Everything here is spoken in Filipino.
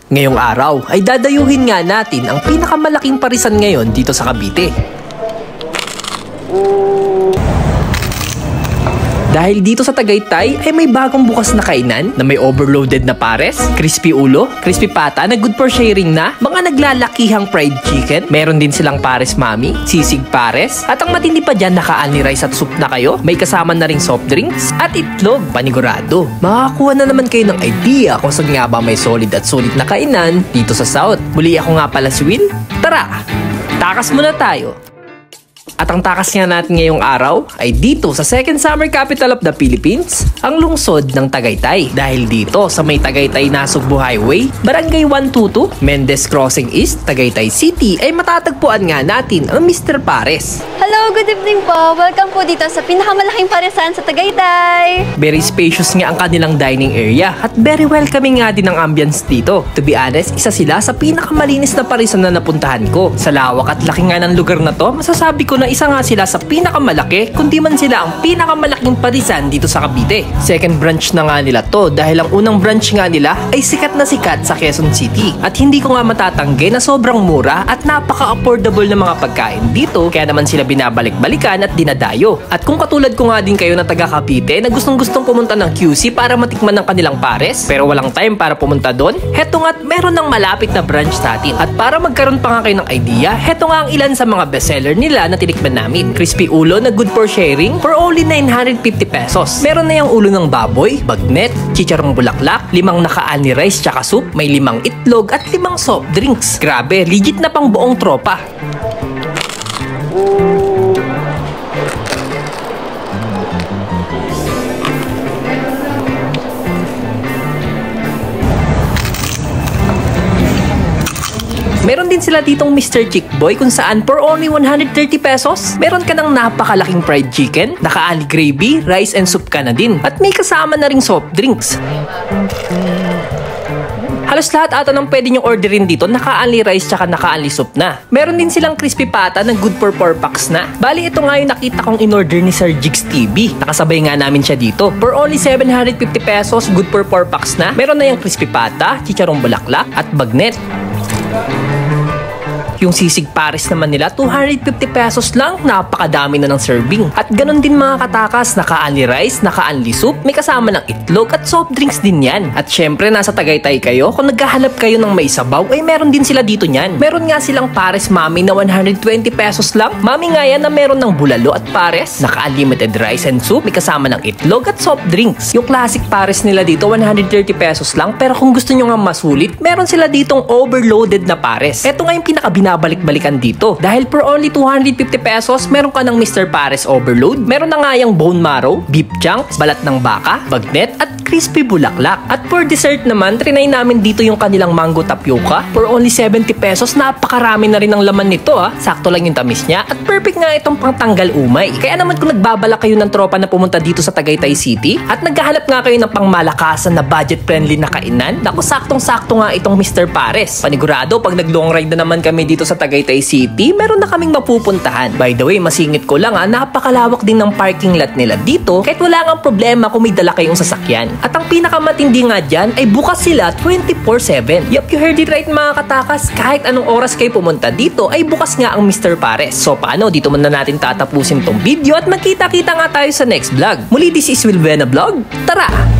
Ngayong araw ay dadayuhin nga natin ang pinakamalaking parisan ngayon dito sa Cavite. Dahil dito sa Tagaytay ay may bagong bukas na kainan na may overloaded na pares, crispy ulo, crispy pata na good for sharing na, mga naglalakihang fried chicken, meron din silang pares mami, sisig pares, at ang matindi pa dyan naka-only rice at soup na kayo, may kasama na ring soft drinks, at itlog, panigurado. Makakuha na naman kayo ng idea kung saan nga ba may solid at sulit na kainan dito sa South. Muli ako nga pala si Will, tara! Takas muna tayo! At ang takas nga natin ngayong araw ay dito sa second summer capital of the Philippines, ang lungsod ng Tagaytay. Dahil dito sa may Tagaytay Nasugbu Highway, Barangay 122, Mendez Crossing East, Tagaytay City ay matatagpuan nga natin ang Mr. Pares. Hello, good evening po. Welcome po dito sa pinakamalaking paresan sa Tagaytay. Very spacious nga ang kanilang dining area at very welcoming nga din ang ambience dito. To be honest, isa sila sa pinakamalinis na parisan na napuntahan ko. Sa lawak at laki nga ng lugar na to, masasabi ko na isa nga sila sa pinakamalaki, kundi man sila ang pinakamalaking parisan dito sa Cavite. Second branch na nga nila to dahil ang unang branch nga nila ay sikat na sikat sa Quezon City. At hindi ko nga matatanggi na sobrang mura at napaka-affordable na mga pagkain dito, kaya naman sila binabalik-balikan at dinadayo. At kung katulad ko nga din kayo na taga Cavite na gustong-gustong pumunta ng QC para matikman ng kanilang pares, pero walang time para pumunta doon, heto nga't meron ng malapit na branch sa atin. At para magkaroon pa nga kayo ng idea, heto nga ang ilan sa mga bestseller nila na tinikman namin. Crispy ulo na good for sharing for only 950 pesos. Meron na yung ulo ng baboy, bagnet, chicharong bulaklak, 5 naka-only rice tsaka soup, may 5 itlog at 5 soft drinks. Grabe, legit na pang buong tropa. Meron din sila ditong Mr. Chick Boy kung saan for only 130 pesos, meron ka ng napakalaking fried chicken, naka-only gravy, rice and soup ka na din. At may kasama na ring soft drinks. Halos lahat ata ng pwede nyong orderin dito, naka-only rice tsaka naka-only soup na. Meron din silang crispy pata na good for 4 packs na. Bali ito nga yung nakita kong in-order ni Sir Jigs TV. Nakasabay nga namin siya dito. For only 750 pesos, good for 4 packs na. Meron na yung crispy pata, chicharong bulaklak at bagnet. Yung sisig pares naman nila, 250 pesos lang, napakadami na ng serving. At ganun din mga katakas, naka-only rice, naka-only soup, may kasama ng itlog at soft drinks din yan. At syempre, nasa Tagaytay kayo, kung naghahanap kayo ng may sabaw, ay meron din sila dito nyan. Meron nga silang pares mami na 120 pesos lang. Mami nga yan na meron ng bulalo at pares, naka-unlimited rice and soup, may kasama ng itlog at soft drinks. Yung classic pares nila dito, 130 pesos lang, pero kung gusto nyo nga masulit, meron sila ditong overloaded na pares. Ito nga yung pinakabinabalik-balikan dito. Dahil for only 250 pesos, meron ka ng Mr. Pares Overload. Meron na nga yung bone marrow, beef chunks, balat ng baka, bagnet, at crispy bulaklak. At for dessert naman, trinay namin dito yung kanilang mango tapioca. For only 70 pesos, napakarami na rin ang laman nito ha. Sakto lang yung tamis niya at perfect nga itong pangtanggal umay. Kaya naman kung nagbabala kayo ng tropa na pumunta dito sa Tagaytay City at naghahanap nga kayo ng pangmalakasan na budget-friendly na kainan, naku, saktong-sakto nga itong Mr. Pares. Panigurado, pag nag-long ride na naman kami dito sa Tagaytay City, meron na kaming mapupuntahan. By the way, masingit ko lang napakalawak din ng parking lot nila dito kahit wala nga problema kung may dala kayong sasakyan. At ang pinakamatindi nga dyan ay bukas sila 24/7. Yup, you heard it right mga katakas, kahit anong oras kayo pumunta dito ay bukas nga ang Mr. Pares. So paano, dito muna natin tatapusin tong video at magkita-kita nga tayo sa next vlog. Muli, this is Will Vena Vlog. Tara!